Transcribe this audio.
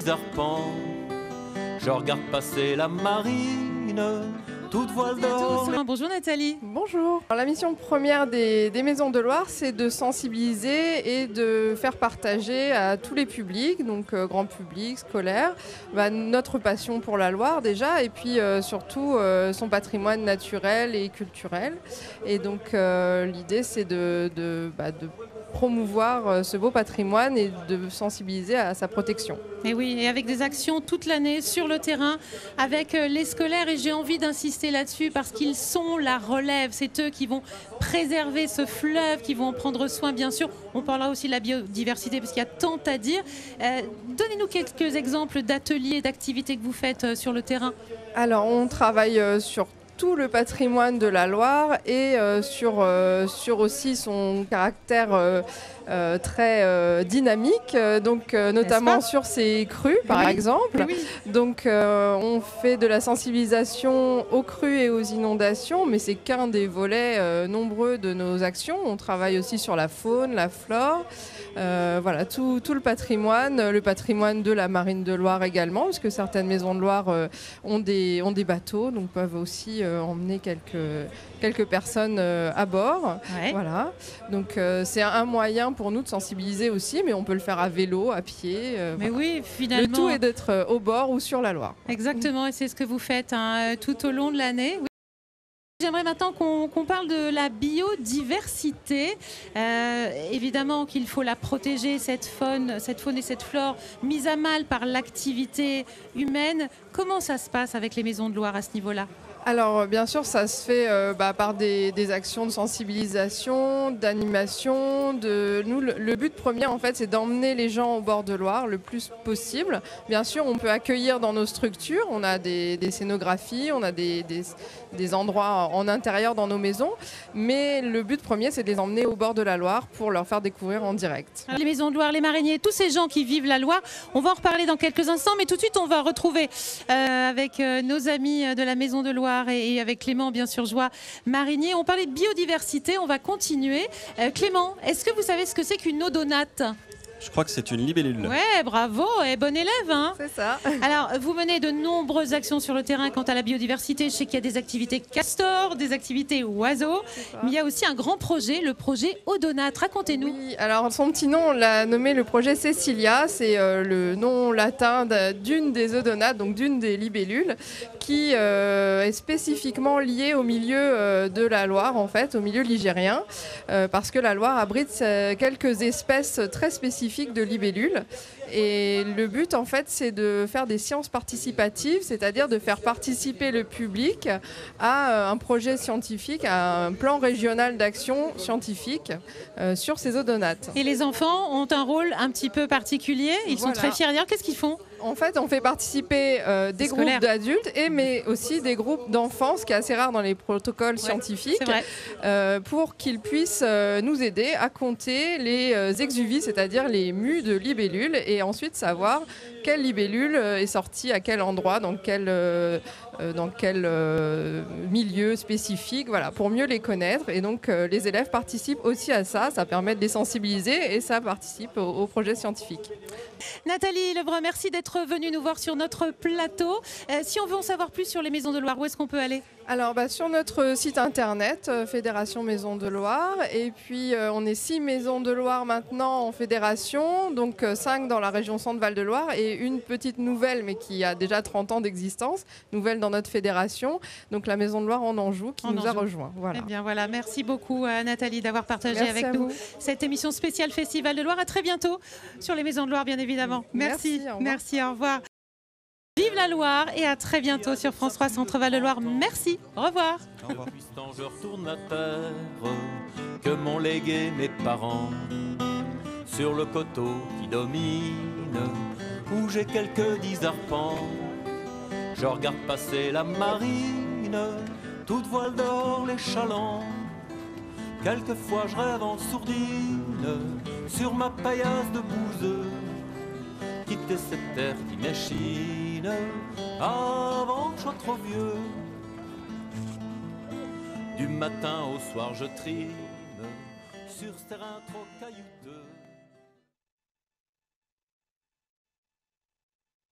arpents. Je regarde passer la marine, toute voile d'or. Bonjour Nathalie. Bonjour. Alors, la mission première des Maisons de Loire, c'est de sensibiliser et de faire partager à tous les publics, donc grand public, scolaire, notre passion pour la Loire déjà, et puis surtout son patrimoine naturel et culturel. Et donc l'idée, c'est de promouvoir ce beau patrimoine et de sensibiliser à sa protection. Et oui, et avec des actions toute l'année sur le terrain avec les scolaires, et j'ai envie d'insister là-dessus parce qu'ils sont la relève, c'est eux qui vont préserver ce fleuve, qui vont en prendre soin bien sûr. On parlera aussi de la biodiversité parce qu'il y a tant à dire. Donnez-nous quelques exemples d'ateliers, d'activités que vous faites sur le terrain. Alors on travaille sur tout le patrimoine de la Loire et sur aussi son caractère très dynamique, donc notamment sur ses crues par exemple. Oui. Donc on fait de la sensibilisation aux crues et aux inondations, mais c'est qu'un des volets nombreux de nos actions. On travaille aussi sur la faune, la flore, voilà, tout le patrimoine de la Marine de Loire également, parce que certaines maisons de Loire ont des bateaux, donc peuvent aussi emmener quelques personnes à bord. Ouais. Voilà. Donc c'est un moyen pour nous de sensibiliser aussi, mais on peut le faire à vélo, à pied. Mais voilà. oui, finalement. Le tout est d'être au bord ou sur la Loire. Exactement, et c'est ce que vous faites tout au long de l'année. Oui. J'aimerais maintenant qu'on parle de la biodiversité. Évidemment qu'il faut la protéger, cette faune et cette flore mise à mal par l'activité humaine. Comment ça se passe avec les Maisons de Loire à ce niveau-là ? Alors bien sûr, ça se fait par des actions de sensibilisation, d'animation. Nous, le but premier, en fait, c'est d'emmener les gens au bord de Loire le plus possible. Bien sûr, on peut accueillir dans nos structures. On a des scénographies, on a des endroits en intérieur dans nos maisons. Mais le but premier, c'est de les emmener au bord de la Loire pour leur faire découvrir en direct. Les Maisons de Loire, les mariniers, tous ces gens qui vivent la Loire, on va en reparler dans quelques instants. Mais tout de suite, on va retrouver avec nos amis de la Maison de Loire et avec Clément, bien sûr, Joie Marinier. On parlait de biodiversité, on va continuer. Clément, est-ce que vous savez ce que c'est qu'une odonate ? Je crois que c'est une libellule. Ouais, bravo, et bon élève. Hein. C'est ça. Alors, vous menez de nombreuses actions sur le terrain quant à la biodiversité. Je sais qu'il y a des activités castors, des activités oiseaux, mais il y a aussi un grand projet, le projet Odonate. Racontez-nous. Oui, alors son petit nom, on l'a nommé le projet Cecilia. C'est le nom latin d'une des odonates, donc d'une des libellules, qui est spécifiquement liée au milieu de la Loire, en fait, au milieu ligérien, parce que la Loire abrite quelques espèces très spécifiques de libellules. Et le but, en fait, c'est de faire des séances participatives, c'est-à-dire de faire participer le public à un projet scientifique, à un plan régional d'action scientifique sur ces odonates. Et les enfants ont un rôle un petit peu particulier. Ils sont très fiers. D'ailleurs, qu'est-ce qu'ils font ? En fait, on fait participer des groupes d'adultes, mais aussi des groupes d'enfants, ce qui est assez rare dans les protocoles scientifiques, pour qu'ils puissent nous aider à compter les exuvies, c'est-à-dire les mues de libellules, et ensuite savoir quelle libellule est sortie à quel endroit, dans quel milieu spécifique, voilà, pour mieux les connaître. Et donc, les élèves participent aussi à ça. Ça permet de les sensibiliser et ça participe au projet scientifique. Nathalie Lebrun, merci d'être venue nous voir sur notre plateau. Si on veut en savoir plus sur les Maisons de Loire, où est-ce qu'on peut aller ? Alors sur notre site internet, Fédération Maisons de Loire, et puis on est 6 Maisons de Loire maintenant en fédération, donc 5 dans la région Centre-Val de Loire et une petite nouvelle, mais qui a déjà 30 ans d'existence, nouvelle dans notre fédération, donc la Maison de Loire en Anjou qui nous a rejoint. Voilà. Eh bien voilà, merci beaucoup Nathalie d'avoir partagé avec nous cette émission spéciale Festival de Loire. À très bientôt sur les Maisons de Loire, bien évidemment. Merci, au revoir. Vive la Loire et à très bientôt sur France 3 Centre-Val de Loire. Merci, au revoir. Puistant je retourne à terre que m'ont légué mes parents sur le coteau qui domine où j'ai quelques 10 arpents. Je regarde passer la marine, toute voile d'or les chalands. Quelquefois je rêve en sourdine sur ma paillasse de bouseux, quitter cette terre qui m'échine avant que je sois trop vieux. Du matin au soir je trine sur ce terrain trop caillouteux.